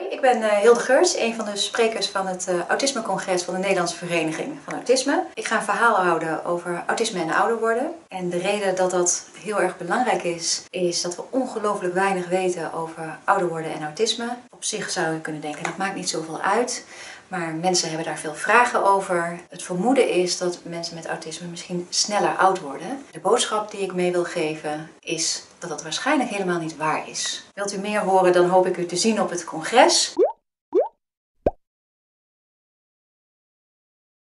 ik ben Hilde Geurts, een van de sprekers van het Autismecongres van de Nederlandse Vereniging van Autisme. Ik ga een verhaal houden over autisme en ouder worden. En de reden dat dat heel erg belangrijk is dat we ongelooflijk weinig weten over ouder worden en autisme. Op zich zou je kunnen denken, dat maakt niet zoveel uit. Maar mensen hebben daar veel vragen over. Het vermoeden is dat mensen met autisme misschien sneller oud worden. De boodschap die ik mee wil geven is dat dat waarschijnlijk helemaal niet waar is. Wilt u meer horen, dan hoop ik u te zien op het congres.